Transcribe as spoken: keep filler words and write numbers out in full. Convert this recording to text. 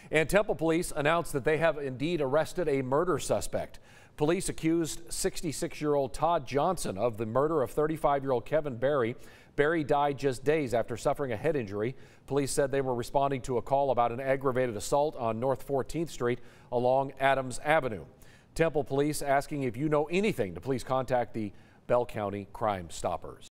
And Temple police announced that they have indeed arrested a murder suspect. Police accused sixty-six-year-old Todd Johnson of the murder of thirty-five-year-old Kevin Berry. Berry died just days after suffering a head injury. Police said they were responding to a call about an aggravated assault on North fourteenth Street along Adams Avenue. Temple police asking if you know anything to please contact the Bell County Crime Stoppers.